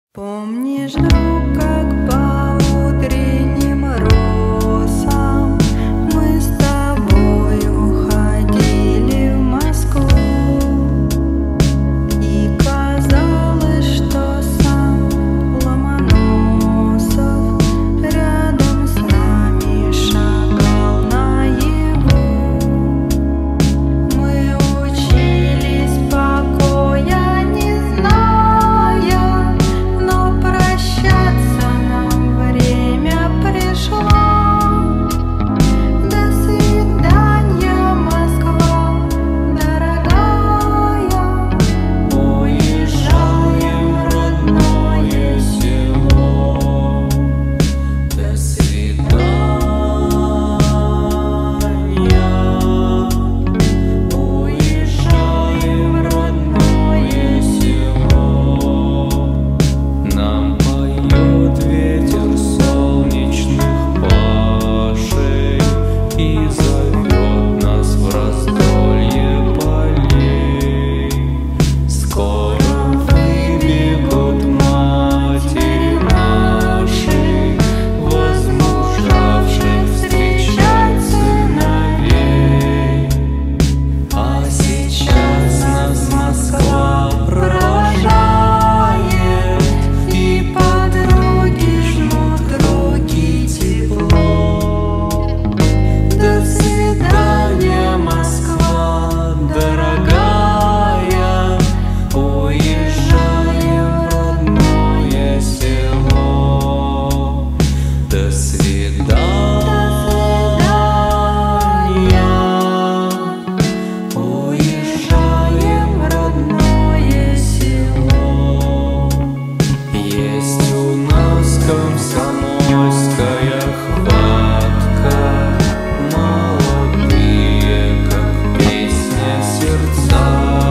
Помнишь, друг, как по утренним росам мы с тобою ходили в Москву, и казалось, что сам Ломоносов рядом с нами шагал наяву. Мы учились покоя не зная, но прощаться нам время пришло. До свидания, Москва, дорогая. Уезжаем в родное село. До свидания. Уезжаем в родное село. Нам поет ветер солнечных пашей и зовет нас в раздолье полей. Скоро выбегут матери наши, возмужавших встречать сыновей. А сейчас нас Москва провожает, и подруги жмут руки тепло. До свидания, Москва, дорогая. Уезжаем в родное село. До свидания. Уезжаем в родное село. Есть у нас комсомольская хватка, молодые, как песня, сердца.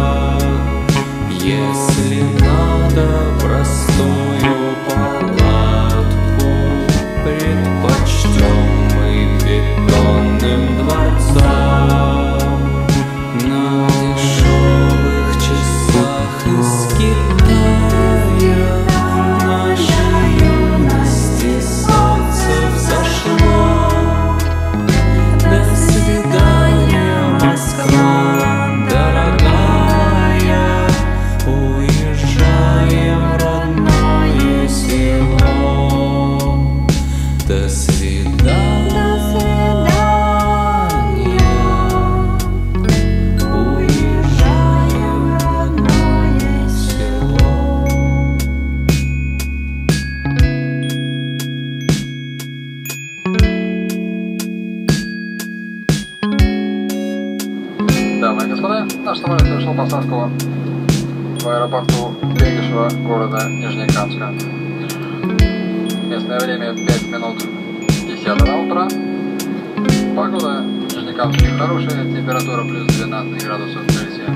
Если надо простую палатку, предпочтем мы бетонным дворцам. На дешевых часах из Китая нашей юности солнце взошло. До свидания, Москва, дорогая. Уезжаем в родное село. До свидания. Уезжаем в родное село. Дамы и господа, наш самолет совершил посадку в аэропорту Бегишева города Нижнекамска. Местное время 5 минут 10 утра. Погода в Нижнекамске хорошая, температура плюс 12 градусов Цельсия.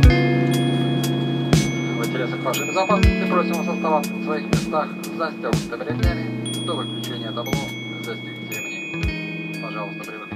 В интересах вашей безопасности просим вас оставаться на своих местах с застегнутыми ремнями. До выключения табло застегните ремни. Пожалуйста, привыкайте.